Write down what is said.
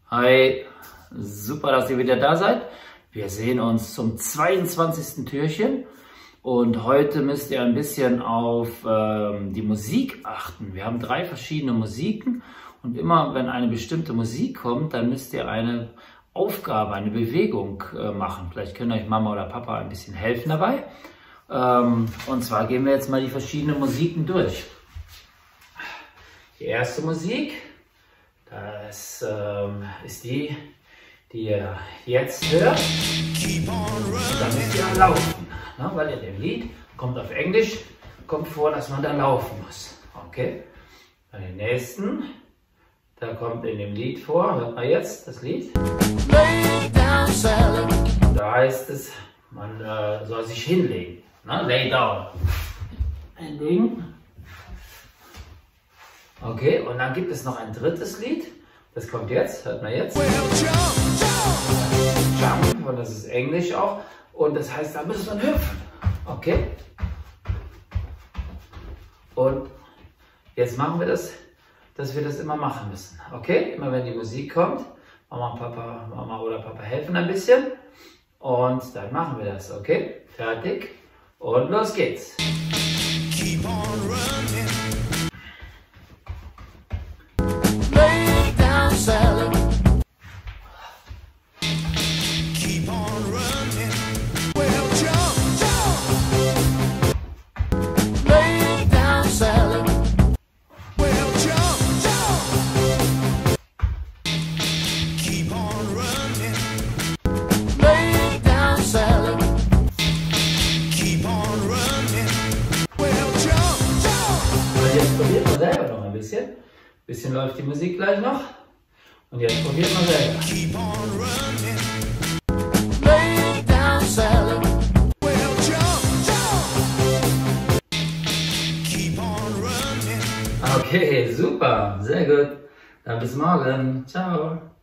Hi, super, dass ihr wieder da seid. Wir sehen uns zum 22. Türchen und heute müsst ihr ein bisschen auf die Musik achten. Wir haben 3 verschiedene Musiken und immer wenn eine bestimmte Musik kommt, dann müsst ihr eine Aufgabe, eine Bewegung machen. Vielleicht können euch Mama oder Papa ein bisschen helfen dabei. Und zwar gehen wir jetzt mal die verschiedenen Musiken durch. Die erste Musik, das ist die ihr jetzt hört. Da müsst ihr laufen, ne? Weil in dem Lied kommt auf Englisch, kommt vor, dass man da laufen muss. Okay? Bei den nächsten, da kommt in dem Lied vor, hört mal jetzt das Lied. Da heißt es, man soll sich hinlegen. Ne? Lay down. Hinlegen. Okay, und dann gibt es noch ein drittes Lied. Das kommt jetzt, hört man jetzt. Jump, und das ist Englisch auch. Und das heißt, da muss man hüpfen. Okay? Und jetzt machen wir das, dass wir das immer machen müssen. Okay? Immer wenn die Musik kommt, Mama oder Papa helfen ein bisschen. Und dann machen wir das. Okay? Fertig? Und los geht's. Keep on running. Jetzt probiert man selber noch ein bisschen. Bisschen läuft die Musik gleich noch. Und jetzt probiert man selber. Okay, super, sehr gut. Dann bis morgen. Ciao.